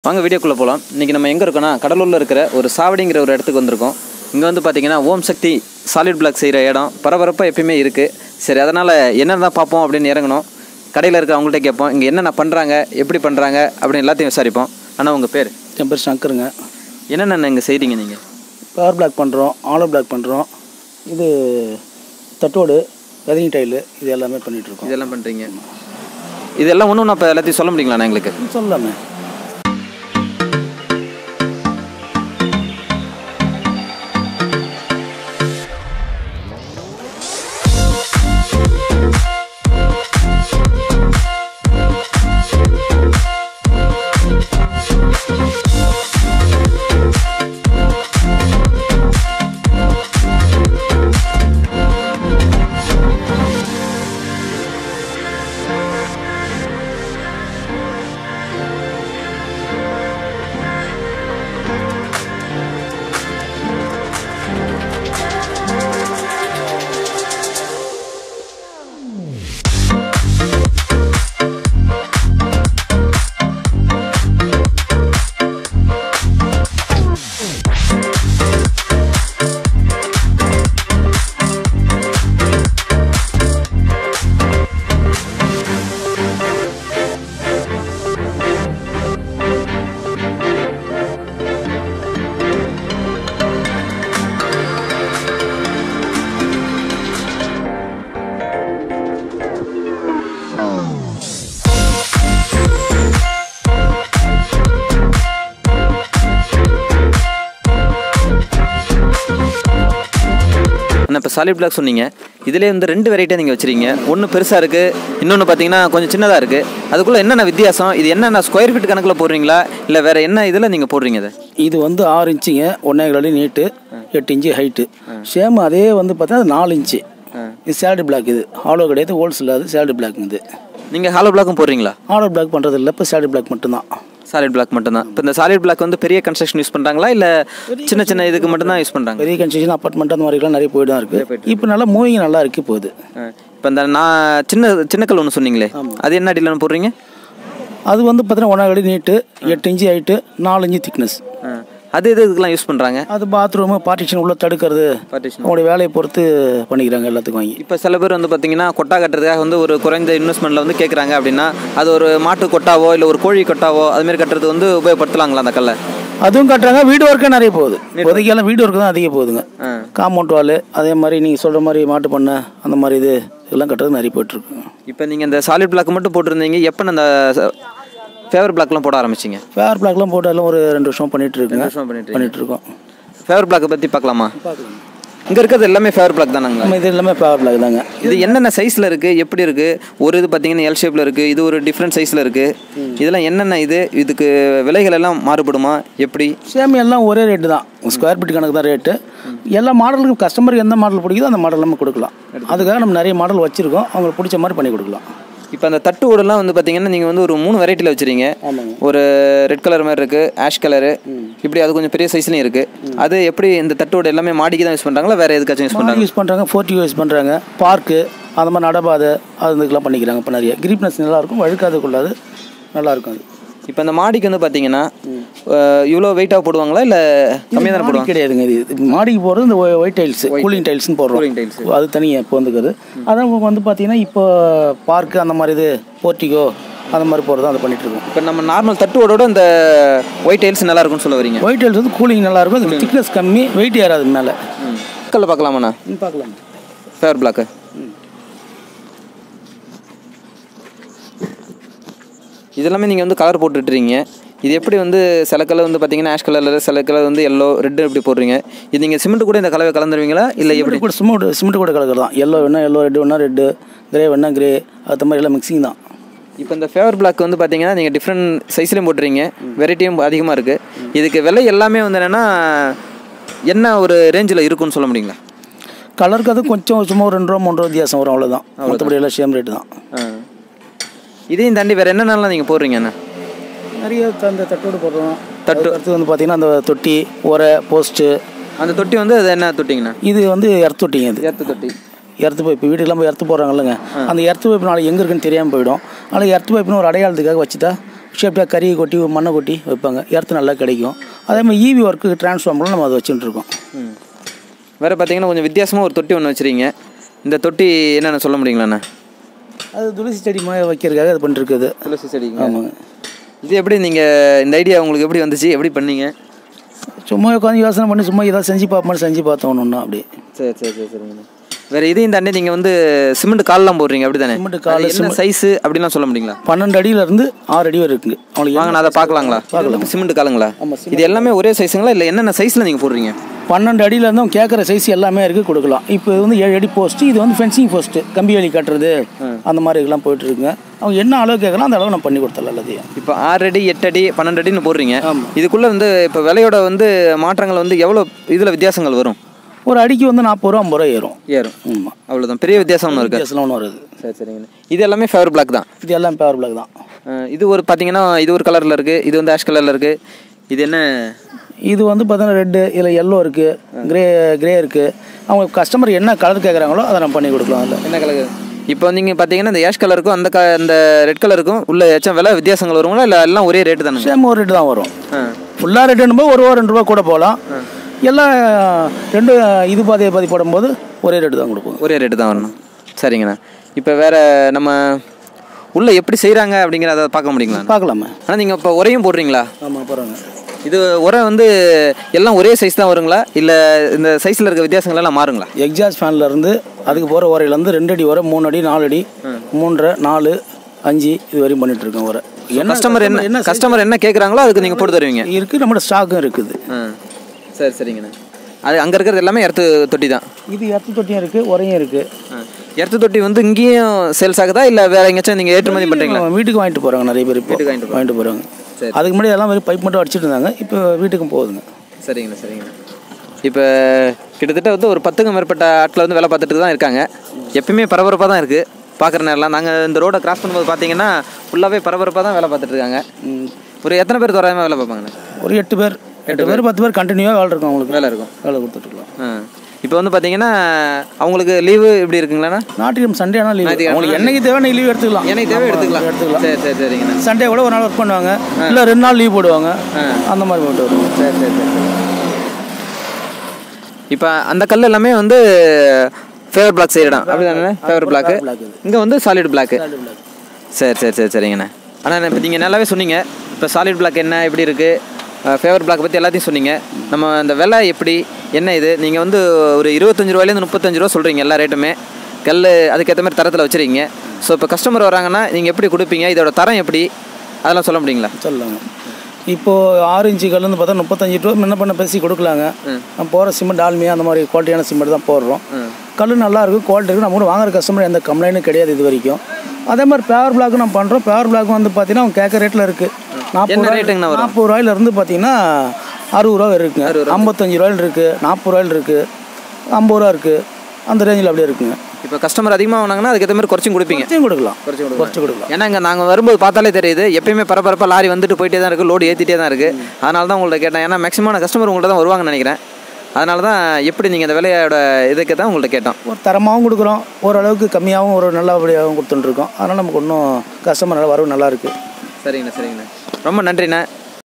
வாங்க வீடியோக்குள்ளே போகலாம். இன்றைக்கி நம்ம எங்கே இருக்கோன்னா கடலூரில் இருக்கிற ஒரு சாவடிங்கிற ஒரு இடத்துக்கு வந்திருக்கோம். இங்கே வந்து பார்த்திங்கன்னா ஓம் சக்தி சாலிட் பிளாக் செய்கிற இடம் பரபரப்பாக எப்பயுமே இருக்குது. சரி, அதனால் என்னென்ன பார்ப்போம் அப்படின்னு இறங்கணும். கடையில் இருக்க அவங்கள்ட்ட கேட்போம் இங்கே என்னென்ன பண்ணுறாங்க, எப்படி பண்ணுறாங்க அப்படின்னு எல்லாத்தையும் விசாரிப்போம். ஆனால் உங்கள் பேர்? என் பேர் சங்கருங்க. என்னென்ன இங்கே செய்கிறீங்க? நீங்கள் பவர் பிளாக் பண்ணுறோம், ஆலோ பிளாக் பண்ணுறோம், இது தட்டோடு வெதரிங் டைலு, இது எல்லாமே பண்ணிகிட்ருக்கோம். இதெல்லாம் பண்ணுறீங்க. இதெல்லாம் ஒன்று ஒன்று அப்போ எல்லாத்தையும் சொல்ல முடியுங்களாண்ணா? எங்களுக்கு சொல்லலாமே. இப்போ சாலிட் பிளாக் சொன்னீங்க. இதிலே வந்து 2 வெரைட்டியாக நீங்கள் வச்சுருக்கீங்க. ஒன்று பெருசாக இருக்குது, இன்னொன்று பார்த்தீங்கன்னா கொஞ்சம் சின்னதாக இருக்குது. அதுக்குள்ளே என்னென்ன வித்தியாசம்? இது என்னென்ன ஸ்கொயர் ஃபீட் கணக்கில் போடுறீங்களா இல்லை வேறு என்ன இதில் நீங்கள் போடுறீங்க? இது வந்து 6 இன்ச்சுங்க, 1.5 அடி நீட்டு, 8 இன்ச்சு ஹைட்டு. சேம் அதே வந்து பார்த்தா 4 இன்ச்சு. இது சாலிட் பிளாக். இது ஹாலோ கிடையாது, ஹோல்சேல். அது சாலிட் பிளாக். இது நீங்கள் ஹாலோ பிளாக்கும் போடுறீங்களா? ஹாலோ பிளாக் பண்ணுறது இல்லை, இப்போ சாலிட் பிளாக் மட்டும்தான். சாலிட் பிளாக் மட்டும்தான். இப்போ இந்த சாலிட் பிளாக் வந்து பெரிய கன்ஸ்ட்ரக்ஷன் யூஸ் பண்ணுறாங்களா இல்லை சின்ன சின்ன இதுக்கு மட்டும்தான் யூஸ் பண்ணுறாங்க? பெரிய கன்ஸ்ட்ரக்ஷன், அப்பார்ட்மெண்ட் அந்த மாதிரிலாம் நிறைய போய்ட்டு தான் இருக்குது. இப்போ நல்லா மூவிங் நல்லா இருக்குது போகுது. இப்போ இந்த நான் சின்ன கல் ஒன்று சொன்னீங்களே, அது என்ன அடியில் போடுறீங்க? அது வந்து பார்த்தீங்கன்னா 1.5 அடி நீட்டு, 8 இன்ச்சு ஹைட்டு, 4 இன்ச்சு திக்னஸ். அது இதுக்கெல்லாம் யூஸ் பண்ணுறாங்க? அது பாத்ரூமு பார்ட்டிஷன் உள்ள தடுக்கிறது, அவங்களுடைய வேலையை பொறுத்து பண்ணிக்கிறாங்க எல்லாத்துக்கும் வாங்கி. இப்போ சில பேர் வந்து பார்த்தீங்கன்னா கொட்டா கட்டுறதுக்காக வந்து ஒரு குறைந்த இன்வெஸ்ட்மெண்ட்டில் வந்து கேட்குறாங்க அப்படின்னா, அது ஒரு மாட்டு கொட்டாவோ இல்லை ஒரு கோழி கொட்டாவோ அதுமாரி கட்டுறது வந்து உபயோகப்படுத்தலாங்களா அந்த கல்லை? அதுவும் கட்டுறாங்க. வீடு ஒர்க்கே நிறைய போகுது. இப்போதைக்கெல்லாம் வீடு ஒர்க்கு தான் அதிகம் போகுதுங்க. காம்பவுண்ட் வால், அதே மாதிரி நீங்கள் சொல்கிற மாதிரி மாட்டு பண்ணை, அந்த மாதிரி இதெல்லாம் கட்டுறது நிறைய போய்ட்டுருக்கு. இப்போ நீங்கள் இந்த சாலிட் பிளாக் மட்டும் போட்டிருந்தீங்க, எப்போ அந்த ஃபேவர் பிளாக்லாம் போட ஆரம்பிச்சிங்க? ஃபேவர் பிளாக்லாம் போட்டாலும் ஒரு 2 வருஷம் பண்ணிகிட்ருக்கோம். ஃபேவர் பிளாக்கை பற்றி பார்க்கலாமா? இங்கே இருக்கிறது எல்லாமே ஃபேவர் பிளாக் தானாங்க? இது எல்லாமே ஃபேவர் பிளாக் தாங்க. இது என்னென்ன சைஸில் இருக்குது, எப்படி இருக்குது? ஒரு இது பார்த்தீங்கன்னா எல் ஷேப்பில் இருக்குது, இது ஒரு டிஃப்ரெண்ட் சைஸில் இருக்குது. இதெல்லாம் என்னென்ன இதுக்கு விலைகள் எல்லாம் மாறுபடுமா எப்படி? சேம் எல்லாம் ஒரே ரேட்டு தான், ஸ்கொயர் ஃபீட் கணக்கு தான் ரேட்டு. எல்லா மாடலுக்கும் கஸ்டமருக்கு எந்த மாடல் பிடிக்குதோ அந்த மாடல் நம்ம கொடுக்கலாம். அதுக்காக நம்ம நிறைய மாடல் வச்சுருக்கோம், அவங்களுக்கு பிடிச்ச மாதிரி பண்ணி கொடுக்கலாம். இப்போ அந்த தட்டு ஓடெல்லாம் வந்து பார்த்தீங்கன்னா நீங்கள் வந்து ஒரு 3 வெரைட்டியில் வச்சுருங்க. ஒரு ரெட் கலர் மாதிரி இருக்குது, ஆஷ் கலரு, இப்படி அது கொஞ்சம் பெரிய சைஸ்லையும் இருக்குது. அது எப்படி இந்த தட்டு ஓடு எல்லாமே மாடிக்கு தான் யூஸ் பண்ணுறாங்களா வேறு எதுக்காச்சும் யூஸ் பண்ணுறாங்க? ஃபோர்ட்டி யூஸ் பண்ணுறாங்க, பார்க்கு அந்த மாதிரி நடபாதை அதுக்கெல்லாம் பண்ணிக்கிறாங்க. இப்போ நிறைய கிரீப்னஸ் நல்லாயிருக்கும், வழுக்காது கொள்ளாது, நல்லாயிருக்கும். அது இப்போ இந்த மாடிக்கு வந்து பார்த்தீங்கன்னா இவ்வளோ வெயிட்டாக போடுவாங்களா இல்லை கம்மியாக தானே போடுவாங்க? கிடையாதுங்க. இது மாடிக்கு போடுறது இந்த ஒயிட் டைல்ஸ், கூலிங் டைல்ஸ்னு போடுறோம். அது தனியாக இப்போ வந்துக்குது. அதான் வந்து பார்த்தீங்கன்னா இப்போ பார்க்கு அந்த மாதிரி இது போர்ட்டிகோ அந்த மாதிரி போகிறது அதை பண்ணிகிட்ருக்கோம். இப்போ நம்ம நார்மல் தட்டுவோட இந்த ஒயிட் டைல்ஸ் நல்லா இருக்கும்னு சொல்ல வரீங்க? ஒயிட் டைல்ஸ் வந்து கூலிங் நல்லாயிருக்கும், அது திக்னஸ் கம்மி, வெயிட் ஏறாது மேலே. கல்ல பார்க்கலாமாண்ணா? பார்க்கலாம். ஃபேவர் பிளாக்கு இதெல்லாமே நீங்கள் வந்து கலர் போட்டுட்ருக்கீங்க. இது எப்படி வந்து சில கலர் வந்து பார்த்தீங்கன்னா ஆஷ் கலரில், சில கலர் வந்து எல்லோ ரெட்டு எப்படி போடுறீங்க? இது நீங்கள் சிமெண்ட் கூட இந்த கலவை கலந்துருவீங்களா இல்லை எப்படி? கூட சிமெண்ட் கூட கலக்கிறது தான். எல்லோ வேணா எல்லோ, ரெட்டு வேணா ரெட்டு, கிரே வேணா கிரே, அது மாதிரி எல்லாம் மிக்சிங் தான். இப்போ இந்த ஃபேவர் பிளாக் வந்து பார்த்தீங்கன்னா நீங்கள் டிஃப்ரெண்ட் சைஸ்லேயும் போட்டுறீங்க, வெரைட்டியும் அதிகமாக இருக்குது. இதுக்கு விலை எல்லாமே வந்து என்னென்னா என்ன ஒரு ரேஞ்சில் இருக்குன்னு சொல்ல முடியுங்களா? கலருக்கு அது கொஞ்சம் சும்மா ஒரு 2 ரூபா 3 ரூபா வித்தியாசம் வரும், அவ்வளோதான். மற்றபடி எல்லாம் சேம் ரேட்டு தான். இதையும் தாண்டி வேறு என்னென்னலாம் நீங்கள் போடுறீங்க? என்ன நிறைய அந்த தட்டோடு போடுறோம். அடுத்து வந்து பார்த்தீங்கன்னா அந்த தொட்டி, உரை, போஸ்ட்டு. அந்த தொட்டி வந்து அது என்ன தொட்டிங்கண்ணா? இது வந்து எர்த் தொட்டிங்க. இது எர்த்து தொட்டி. எர்த்து பைப்பு வீட்டுக்கெல்லாம் போய் எர்த்து போடுறாங்கல்லங்க, அந்த எர்த்து பைப்பு நாளைக்கு எங்கே இருக்குன்னு தெரியாமல் போயிடும். அதனால் எர்த்து பைப்புன்னு ஒரு அடையாளத்துக்காக வச்சுட்டா ஷேப்டாக கறியை கொட்டி மண்ணை கொட்டி வைப்பாங்க, எர்த்து நல்லா கிடைக்கும். அதே மாதிரி ஈவி ஒர்க்கு டிரான்ஸ்ஃபார்மரில் நம்ம அதை வச்சுட்டு இருக்கோம். வேறு பார்த்தீங்கன்னா கொஞ்சம் வித்தியாசமாக ஒரு தொட்டி ஒன்று வச்சுருக்கீங்க. இந்த தொட்டி என்னென்ன சொல்ல முடியுங்களாண்ணா? அது துளசி செடி மாதிரி வைக்கிறதுக்காக அது பண்ணிருக்குது. துளசி செடி. ஆமாங்க. இது எப்படி நீங்கள் இந்த ஐடியா உங்களுக்கு எப்படி வந்துச்சு, எப்படி பண்ணீங்க? சும்மா உட்காந்து யோசனை பண்ணி சும்மா ஏதாவது செஞ்சு பார்ப்போம்னு செஞ்சு பார்த்தோம் ஒன்று அப்படி. சரி சரி சரி சரிங்கண்ணா. வேறு இதையும் தாண்டி நீங்கள் வந்து சிமெண்ட் கால்லாம் போடுறீங்க அப்படி தானே? சிமெண்ட் கால் என்ன சைஸு அப்படிலாம் சொல்ல முடியுங்களா? 12 அடியிலேருந்து 6 அடி வரை இருக்குங்க. அவங்களுக்கு வாங்க நான் அதை பார்க்கலாங்களா? பார்க்கலாம். சிமெண்ட் காலுங்களா? ஆமாம். இது எல்லாமே ஒரே சைஸுங்களா இல்லை என்னென்ன சைஸில் நீங்கள் போடுறீங்க? 12 அடியிலேருந்து அவங்க கேட்குற சைஸ் எல்லாமே இருக்குது, கொடுக்கலாம். இப்போ இது வந்து 7 அடி போஸ்ட்டு, இது வந்து ஃபென்சிங் போஸ்ட்டு, கம்பி வேலி கட்டுறது அந்த மாதிரி இதெல்லாம் போயிட்டுருக்குங்க. அவங்க என்ன அளவு கேட்கலாம் அந்த அளவு நான் பண்ணி கொடுத்தலாம் எல்லாத்தையும். இப்போ 6 அடி 8 அடி 12 அடின்னு போடுறீங்க. இதுக்குள்ளே வந்து இப்போ விலையோட வந்து மாற்றங்கள் வந்து எவ்வளோ இதில் வித்தியாசங்கள் வரும்? ஒரு அடிக்கு வந்து 40 ரூபா 50 ரூபா ஏறும். ஆமாம், அவ்வளோதான். பெரிய வித்தியாசம் ஒன்று இருக்குது. வித்தியாசம் ஒன்று வருது. சரி சரிங்க. இது எல்லாமே ஃபேவர் பிளாக் தான்? இது எல்லாம் ஃபேவர் பிளாக் தான். இது ஒரு பார்த்தீங்கன்னா இது ஒரு கலரில் இருக்குது, இது வந்து ஆஷ் கலரில் இருக்குது. இது என்ன? இது வந்து பார்த்தீங்கன்னா ரெட்டு, இதில் எல்லோ இருக்குது, கிரே இருக்குது. அவங்க கஸ்டமர் என்ன கலர் கேட்குறாங்களோ அதை நம்ம பண்ணி கொடுக்கலாம். அதில் என்ன கலர்? இப்போ நீங்கள் பார்த்தீங்கன்னா இந்த ஆஷ் கலருக்கும் அந்த ரெட் கலருக்கும் உள்ள ஏதாச்சும் விலை வித்தியாசங்கள் வருங்களா இல்லை எல்லாம் ஒரே ரேட்டு தானே? சேம் ஒரு ரேட்டு தான் வரும். ஃபுல்லாக ரேட்டுன்னு போது 1 ரூபா 2 ரூபா கூட போகலாம். எல்லாம் ரெண்டு இது பாதி போடும்போது ஒரே ரேட்டு தான் கொடுப்போம். ஒரே ரேட்டு தான் வரணும். சரிங்கண்ணா. இப்போ வேறு நம்ம உள்ளே எப்படி செய்கிறாங்க அப்படிங்கிறத பார்க்க முடியுங்களா? பார்க்கலாமா. ஆனால் நீங்கள் இப்போ உரையும் போடுறீங்களா? ஆமாம், போடுறாங்க. இது உரை வந்து எல்லாம் ஒரே சைஸ் தான் வருங்களா இல்லை இந்த சைஸில் இருக்க வித்தியாசங்கள்லாம் மாறுங்களா? எக்ஸாஸ்ட் ஃபேன்லேருந்து அதுக்கு போகிற உரையிலேருந்து 2 அடி உரை, 3 அடி, 4 அடி, 3.5, 4, 5 இது வரையும் பண்ணிகிட்ருக்கோம். உரை கஸ்டமர் என்ன கேட்குறாங்களோ அதுக்கு நீங்கள் போட்டு தருவீங்க? இருக்குது, நம்மளோட ஸ்டாக்கும் இருக்குது. சரி சரிங்கண்ணா. அது அங்கே இருக்கிறது எல்லாமே எர்த்து தொட்டி தான்? இது எர்த்து தொட்டியும் இருக்குது, உரையும் இருக்குது. எர்த்து தொட்டி வந்து இங்கேயும் சேல்ஸ் ஆகுதா இல்லை வேறு எங்கேயாச்சும் நீங்கள் ஏற்றுமதி பண்ணுறீங்களா? வீட்டுக்கு வாங்கிட்டு போகிறாங்க, நிறைய பேர் வீட்டுக்கு வாங்கிட்டு போகிறாங்க. சரி. அதுக்கு முன்னாடி எல்லாம் வெறும் பைப் மட்டும் அடிச்சுட்டு இருந்தாங்க, இப்போ வீட்டுக்கும் போகுதுங்க. சரிங்கண்ணா சரிங்கண்ணா. இப்போ கிட்டத்தட்ட வந்து ஒரு 10க்கும் மேற்பட்ட ஆட்கள் வந்து வேலை பார்த்துட்டு தான் இருக்காங்க. எப்பயுமே பரபரப்பாக தான் இருக்குது பார்க்குற நேரம்லாம். நாங்கள் இந்த ரோடை கிராஸ் பண்ணும்போது பார்த்தீங்கன்னா ஃபுல்லாகவே பரபரப்பாக தான் வேலை பார்த்துட்டு இருக்காங்க. ஒரு எத்தனை பேர் தோராயமாக வேலை பார்ப்பாங்கண்ணா? ஒரு 8 பேர் 10 பேர் கண்டினியூவாக வேலை இருக்கும். அவங்களுக்கு வேலை கொடுத்துட்ருக்கலாம். இப்போ வந்து பார்த்தீங்கன்னா அவங்களுக்கு லீவு இப்படி இருக்குங்களாண்ணா? நாட்டுக்கு சண்டே ஆனால் லீவ். அவங்களுக்கு என்னைக்கு தேவை லீவ் எடுத்துக்கலாம். என்னைக்கு தேவை எடுத்துக்கலாம். சரி சரிங்கண்ணா. சண்டே கூட ஒரு நாள் ஒர்க் பண்ணுவாங்க, இல்லை 2 நாள் லீவ் போடுவாங்க, அந்த மாதிரி போட்டு வருவாங்க. சரி சரி சரி. இப்போ அந்த கல் எல்லாமே வந்து ஃபேவர் பிளாக் செய்யலாம் அப்படி தானே? ஃபேவர் பிளாக்கு இங்கே வந்து சாலிட் பிளாக்கு. சரி சரி சரி சரிங்கண்ணா. ஆனால் இப்போ நீங்கள் நல்லாவே சொன்னீங்க. இப்போ சாலிட் பிளாக் என்ன எப்படி இருக்குது, ஃபேவர் பிளாக் பற்றி எல்லாத்தையும் சொன்னீங்க. நம்ம அந்த விலை எப்படி என்ன இது நீங்கள் வந்து ஒரு 25 ரூபாயிலேருந்து 35 ரூபா சொல்கிறீங்க எல்லா ரேட்டுமே. கல் அதுக்கேற்ற மாதிரி தரத்தில் வச்சுருக்கீங்க. ஸோ இப்போ கஸ்டமர் வராங்கன்னா நீங்கள் எப்படி கொடுப்பீங்க, இதோட தரம் எப்படி, அதெல்லாம் சொல்ல முடியுங்களா? சொல்லலாங்க. இப்போது 6 இன்ச்சு கல் வந்து பார்த்தா 35 ரூபா முன்ன பண்ண பேசி கொடுக்கலாங்க. நம்ம போகிற சிமெண்ட் ஆல்மியா அந்த மாதிரி குவாலிட்டியான சிமெண்ட் தான் போடுறோம். கல் நல்லாயிருக்கும், குவாலிட்டி இருக்குது. நம்ம கூட வாங்குற கஸ்டமர் எந்த கம்ப்ளைண்ட்டும் கிடையாது இது வரைக்கும். அதே மாதிரி ஃபேவர் பிளாக் நம்ம பண்ணுறோம். ஃபேவர் பிளாக் வந்து பார்த்தீங்கன்னா அவங்க கேட்குற ரேட்டில் இருக்குது. 40 ரூபாயிலிருந்து பார்த்தீங்கன்னா 60 ரூபா இருக்குங்க, 55 ரூபாயில் இருக்குது, 40 ரூபாயில் இருக்குது, 50 ரூபா இருக்குது, அந்த ரேஞ்சில் அப்படியே இருக்குங்க. இப்போ கஸ்டமர் அதிகமாக வாங்கினாங்கன்னா அதுக்கேற்ற மாதிரி குறைச்சும் கொடுப்பீங்க? குறைச்சி கொடுக்கலாம். ஏன்னா இங்கே நாங்கள் வரும்போது பார்த்தாலே தெரியுது, எப்பயுமே பரபரப்பாக லாரி வந்துட்டு போயிட்டே தான் இருக்குது, லோடு ஏற்றிட்டே தான் இருக்குது. அதனால தான் உங்கள்ட்ட கேட்டேன். ஏன்னா மேக்ஸிமான கஸ்டமர் உங்கள்ட்ட தான் வருவாங்கன்னு நினைக்கிறேன். அதனால தான் எப்படி நீங்கள் இந்த விலையோட இதுக்கு தான் உங்கள்ட்ட கேட்டோம். ஒரு தரமாகவும் கொடுக்குறோம், ஓரளவுக்கு கம்மியாகவும் ஒரு நல்லபடியாகவும் கொடுத்துட்டுருக்கோம். அதனால் நமக்கு இன்னும் கஸ்டமர் நல்லா வரவு நல்லாயிருக்கு. சரிங்கண்ணா சரிங்கண்ணா. ரொம்ப நன்றிண்ணா.